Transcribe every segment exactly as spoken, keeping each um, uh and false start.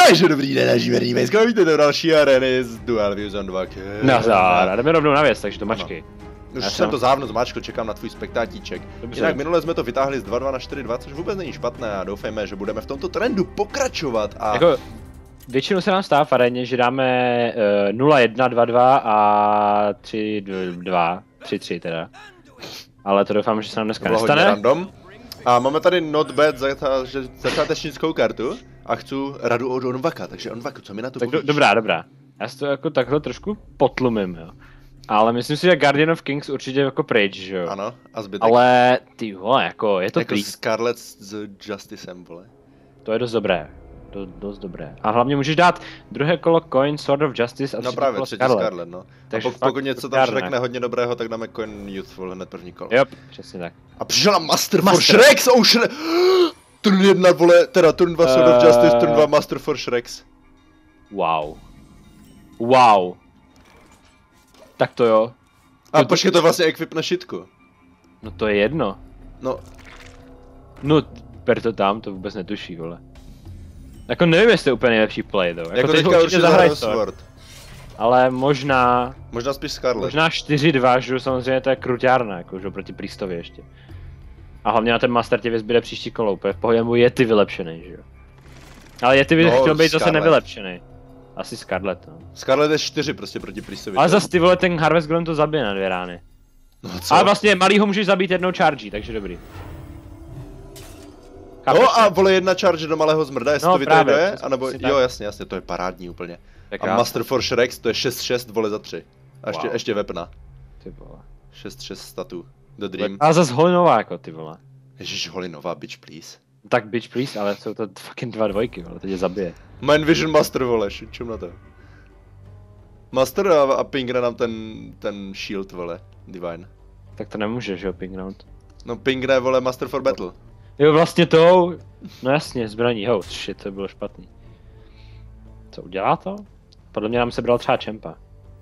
Takže dobrý den, naši verní vejsko, víte do další arény z Dual Views on dva. Nazdar, jdeme rovnou na věc, takže to mačky. Už jsem, jsem to závno zmáčkl, čekám na tvůj spektátíček. Dobře. Jinak minule jsme to vytáhli z dva dva na čtyři dva, což vůbec není špatné a doufejme, že budeme v tomto trendu pokračovat a... Jako, většinou se nám stává v aréně, že dáme uh, nula jedna dva dva a tři dva, tři tři teda. Ale to doufám, že se nám dneska nestane. Random. A máme tady not bad začátečnickou kartu a chci radu od Onvaka, takže Onvaku, co mi na to tak povíš? do, dobrá, dobrá. Já si to jako takhle trošku potlumím, jo. Ale myslím si, že Guardian of Kings určitě jako pryč, že jo. Ano, a zbytek. Ale ty vole, jako je to jako prý... Scarlet s Justicem, vole. To je dost dobré. Do, dost dobré. A hlavně můžeš dát druhé kolo Coin Sword of Justice a no třetí právě, kolo třetí Scarlet. Scarlet, no. Takže a pokud, pokud něco tam Scarlet. řekne hodně dobrého, tak dáme Coin Youthful hned první kolo. Jo, přesně tak. A přišel Master, Master for Master. Shreks, oh Shrek! Turn jedna, vole, teda turn dva Sword of Justice, turn dva Master for Shreks. Wow. Wow. Tak to jo. A Jo, počkej, to vlastně equip na šitku. No to je jedno. No, No, ber to tam, to vůbec netuší, vole. Jako nevím, jestli to je úplně nejlepší play, to. Jako, jako teď teďka určitě zahraj zahraju Sword. Sword. Ale možná, Možná spíš Scarlet. možná čtyři dva, že jo, samozřejmě to je kruťárna, jako, že jo, proti Priestovi ještě. A hlavně na ten Master tě vyzbyde příští kolo, úplně v pohodě, nebo Yeti vylepšený, že jo. Ale Yeti by No, chtěl být zase Scarlet. nevylepšený. Asi Scarlet, no. Scarlet je čtyři prostě proti Priestovi. Ale zase ty vole, ten Harvest Golem to zabije na dvě rány. No co? Ale vlastně malýho můžeš zabít jednou charge, takže dobrý. No a vole jedna charge do malého zmrda, jestli No, to vytraduje, právě, anebo přesně jo tak. jasně, jasně, to je parádní úplně. Tak A já- Master for Shreks to je šest šest vole za tři. A ještě, Wow. ještě vepna. Ty vole. šest šest statů. The Dream. A zase holinová jako ty vole. Ježiš, holinová, bitch please. Tak bitch please, ale jsou to fucking dva dvojky, vole, to tě zabije. Man Vision Master vole, čum na to. Master a, a pingne nám ten, ten shield vole, Divine. Tak to nemůžeš, jo, ping round. No pingne vole Master for Battle. Jo, vlastně tou, no jasně, zbraní, ho, shit, to bylo špatný. Co udělá to? Podle mě nám se bral třeba čempa.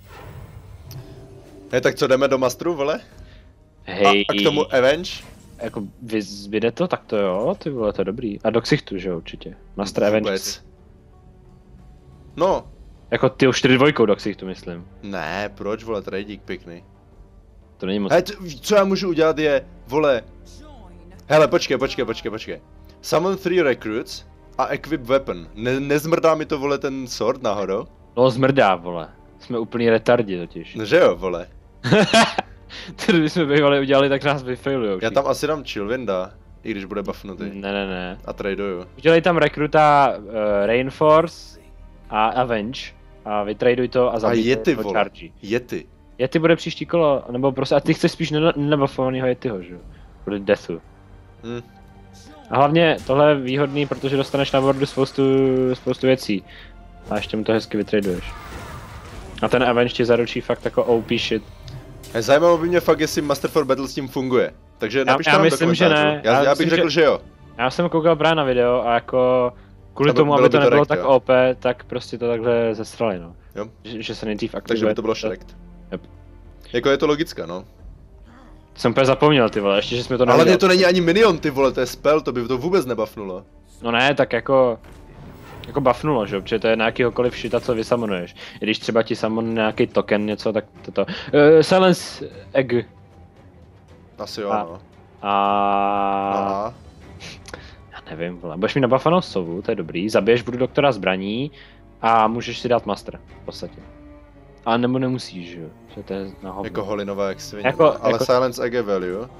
Hej, tak co jdeme do Masteru vole? Hej, A, a k tomu Avenge? jako vyzbyde to, tak to jo, ty vole, to je dobrý. A do ksichtu, že jo, určitě. Master Avenge. Vůbec. No, Jako ty už čtyři dvojkou do ksichtu, myslím. ne, proč vole, trading pěkný. To není moc. Hej, t- co já můžu udělat je, vole... Hele, počkej, počkej, počkej, počkej. Summon three recruits a equip weapon. Ne- nezmrdá mi to, vole, ten sword náhodou? No zmrdá, vole. Jsme úplný retardi totiž. No, že jo, vole. To bychom bývali udělali, tak nás vyfailujou. Já tam asi dám Chillwinda, i když bude buffnutý. Ne, ne, ne. A traduju. Udělej tam rekruta uh, Rainforce a Avenge a vytraduj to a A zabij Yeti, to vole. charge. Yeti. Yeti bude příští kolo, nebo prostě, a ty chceš spíš nebuffovanýho Yetiho, že jo? Bude Deathu. Hm. A hlavně tohle je výhodný, protože dostaneš na boardu spoustu, spoustu věcí. A ještě mu to hezky vytraduješ. A ten Avenge ti zaručí fakt jako O P shit. Hej, zajímalo by mě fakt, jestli Master for Battle s tím funguje. Takže napište já nám do myslím, že komentářů. ne. Já, Já já, myslím, bych řekl, že- že jo. Já jsem koukal právě na video a jako kvůli Aby- tomu, bylo aby by to to nebylo rekt, tak jo. O P, tak prostě to takhle zestrali, no. Jo. Že, že se nejdřív aktivuje. Takže by to bylo Shrek. Yep. Jako je to logické, no. Jsem úplně zapomněl, ty vole, ještě, že jsme to Ale neudělali. hlavně to není ani minion, ty vole, to je spell, to by to vůbec nebuffnulo. No ne, tak jako... Jako buffnulo, že jo, protože to je na jakýhokoliv shita, co vysamonuješ. I když třeba ti samon nějaký token, něco, tak toto. Uh, silence Egg. Asi jo, A- no. A... Aha. Já nevím, vole. Budeš mít nabuffanou sovu, to je dobrý. Zabiješ budu doktora zbraní a můžeš si dát master, v podstatě. Ale nebo nemusíš, že jo, že to je na hovno. Jako holinová jak svině, Jako- no. Ale jako- Silence Egg je value.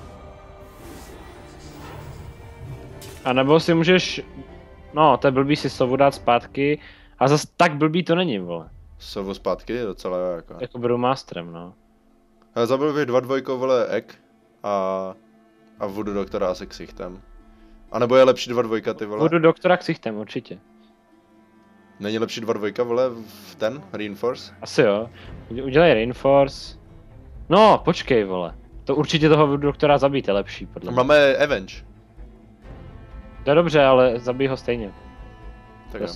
A nebo si můžeš, no to je blbý si sovu dát zpátky, a zas tak blbý to není, vole. Sovu zpátky je docela jo, jako. Jako budu masterem, no. Ale zabil bych dva dvojkou, vole, Egg a... A Voodoo doktora asi ksichtem. A nebo je lepší dva dvojka, ty vole? Budu doktora ksichtem, určitě. Není lepší dva dvojka, vole, v ten? Reinforce? Asi jo. Uděl- Udělej Reinforce. No, počkej, vole. To určitě toho budu doktora zabít je lepší, podle mě. Máme Avenge. To je dobře, ale zabij ho stejně. Tak jo. Yes.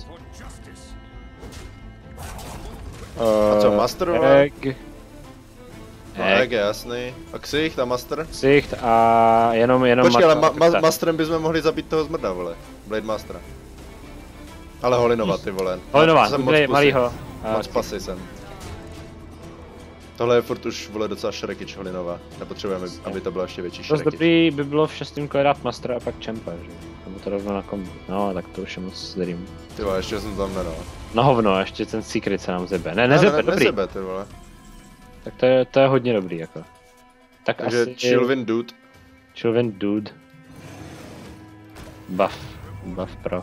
A co, Eh, Master, vole? Egg. No, Egg. Egg je jasný. A ksicht a Master? Ksicht a jenom, jenom... Počkej, ale ma Master- ma Masterem bychom mohli zabít toho zmrda, vole. Blade Mastera. Ale Holinova, ty vole. Holinova, Jsem udělej moc malýho. pusy. Moc pasy jsem. Tohle je furt už, vole, docela Shrekič Holinova. Nepotřebujeme, aby to byla ještě větší Dost Shrekič. dobrý by bylo v šestém kole dát Mastera a pak Champa, že? Nebo to rovno na kombi. No, tak to už je moc dream. Ty vole, ještě jsem tam nedal. No hovno, ještě ten Secret se nám zebe. Ne, Ne, nezebe, ne, dobrý. nezebe, ty vole. Tak to je, to je hodně dobrý, jako. Tak Takže asi... Chillwin Dude. Chillwin Dude. Buff. Buff pro.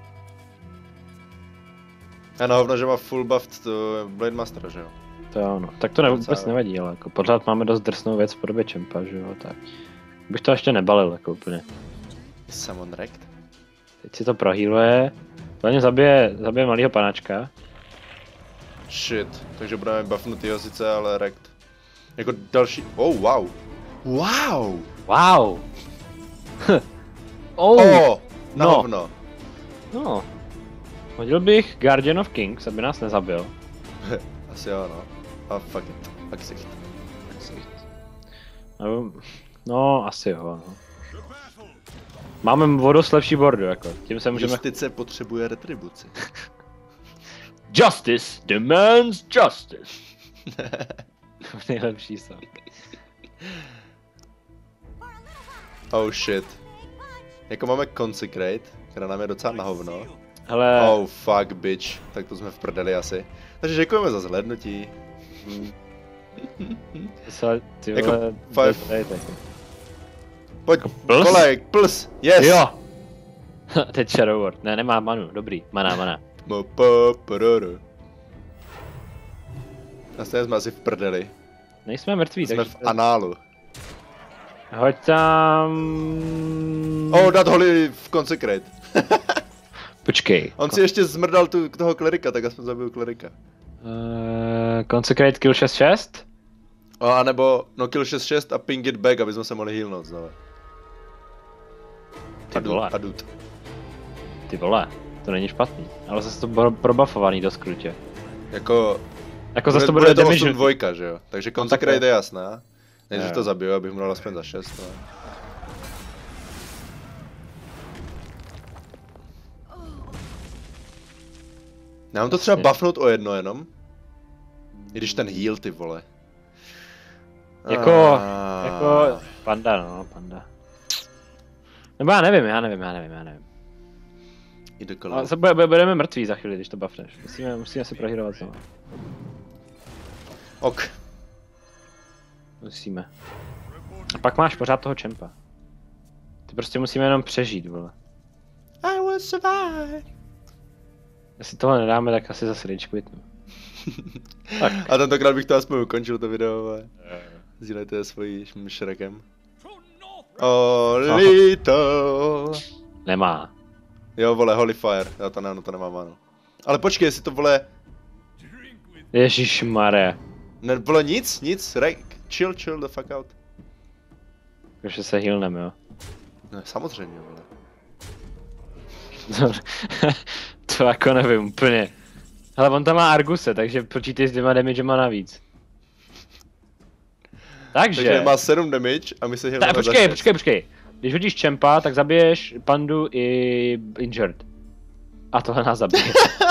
A na hovno, že má full buff to Blade Master, že jo? To je ono. Tak to ne, vůbec Docela. nevadí, ale jako pořád máme dost drsnou věc v podobě Champa, že jo, tak. Bych to ještě nebalil, jako úplně. Summon Wrecked. Teď si to prohýluje. Hlavně zabije, zabije malýho panáčka. Shit, takže budeme buffnutýho sice, ale Wrecked. Jako další, oh wow. Wow! Wow! oh! Oh! Na No. hovno. No. Hodil bych Guardian of Kings, aby nás nezabil. Asi jo, no. A fuck it. Fuck it. Nebo, no, asi jo, no. Máme vodu lepší bordu, jako. Tím se můžeme... Justice potřebuje retribuci. Justice demands justice. Nejlepší song. Oh shit. Jako máme Consecrate, která nám je docela na hovno. Hele, Oh fuck bitch, tak to jsme v prdeli asi. Takže děkujeme za zhlédnutí. se, ty jako vole, five. dej, dej, dej. Pojď, plus? kolek, plus, yes! Jo! Teď Shadow Word, ne, nemá manu, dobrý, mana, mana. Mo po pororo. Vlastně jsme asi v prdeli. Nejsme mrtví, Jsme takže... v análu. Hoď tam... Oh, dát holy v Consecrate. Počkej. On si ještě zmrdal tu, toho klerika, tak aspoň zabil klerika. Uh, Consecrate kill šest šest? O, a nebo, no kill šest šest a ping it back, aby jsme se mohli healnout znovu. Ty vole. A dud. Ty vole, to není špatný. Ale zase to bylo probuffovaný dost krutě. Jako, Jako zase to bude bude to damage. osm dvojka, že jo? Takže Consecrate takhle. je jasná. Nejdřív Jo. to zabiju, abych mu dal aspoň za šest. No. Já mám to třeba Jasně. buffnout o jedno jenom. I když ten heal, ty vole. Jako, Ah. jako, panda no, panda. Nebo já nevím, já nevím, já nevím, já nevím. Jde Ale kolem. se bude, bude- budeme mrtví za chvíli, když to buffneš. Musíme, musíme si prohýrovat znovu. Ok. Musíme. A pak máš pořád toho čempa. Ty prostě musíme jenom přežít, vole. I will survive. Jestli tohle nedáme, tak asi zase rage quitnu. Tak. A tentokrát bych to aspoň ukončil to video, vole. Sdílejte svojí šrekem. Oh, little. Nemá. Jo, vole, Holy Fire. Já to ne, no to nemám, ano. Ale počkej, jestli to vole... Ježišmarja. Ne, vole, nic, nic, rek, chill, chill the fuck out. Takže se healneme, jo. Ne, samozřejmě, vole. To jako nevím úplně. Ale on tam má Arguse, takže počítej s dvěma damagema navíc. Takže... Takže má sedm damage a my se Ta, healujeme za počkej, šest. počkej, počkej. Když hodíš čempa, tak zabiješ pandu i injured. A tohle nás zabije.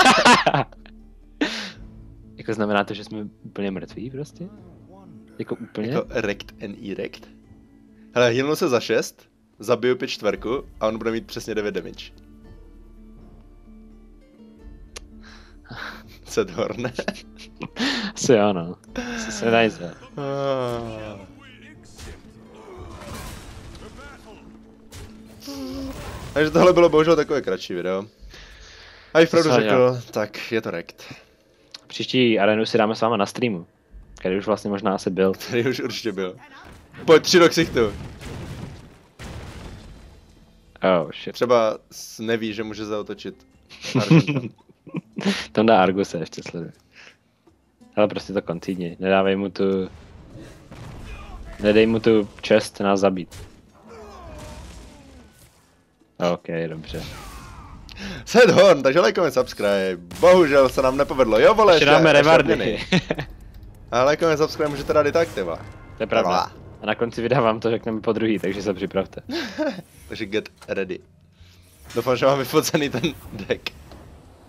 Jako znamená to, že jsme úplně mrtví prostě? Jako úplně? Jako rekt and erect. Hele, healnu se za šest, zabiju pět čtverku a on bude mít přesně devět damage. Sedhorn. Asi jo, no. Asi se nedá nic dělat. Takže tohle bylo bohužel takové kratší video. A i pravdu Co řekl, tak je to rekt. Příští arenu si dáme s váma na streamu. Který už vlastně možná asi byl. Který už určitě byl. Pojď tři do ksichtu. Oh shit. Třeba s- neví, že může zaotočit Argenta. Tam dá Arguse ještě sleduje. Ale prostě to koncídni. Nedávej mu tu... Nedej mu tu čest nás zabít. OK, dobře. Sedhorn, takže lajkujeme subscribe. Bohužel se nám nepovedlo. Jo vole, Ještě dáme revardy. odměny. Ale lajkujeme subscribe můžete dát i tak, ty vole. To je pravda. A na konci videa vám to řekneme po druhý, takže se připravte. Takže get ready. Doufám, že mám vyfocený ten deck.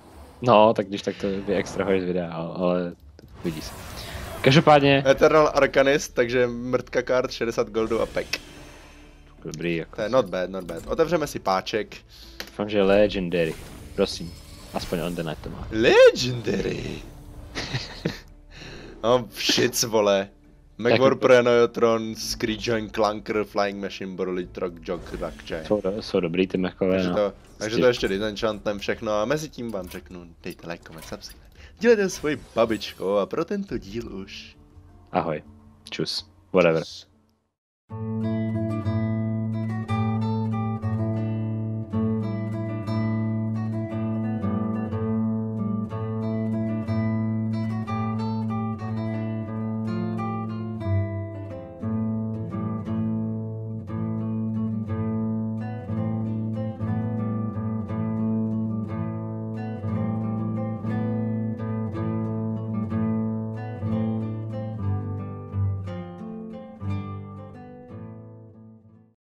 No, tak když tak to vyextrahuješ z videa, ale vidí se. Každopádně... Eternal Arcanist, takže mrtka kart, šedesát goldu a pek. Dobrý, jako... To je not bad, not bad. Otevřeme si páček. Doufám, že Legendary. Prosím. Aspoň on the night to má. Legendary. No, shit, vole. Magmor Prenoyotron, Screegeon, Clunker, Flying Machine, Borley, Trog, Jog, Rakčaj. Jsou, jsou dobrý ty mechové, Takže no. to, takže to ještě disenchantem všechno a mezi tím vám řeknu, dejte like, comment, subscribe. Dělejte svoji babičko a pro tento díl už. Ahoj. Čus. Whatever.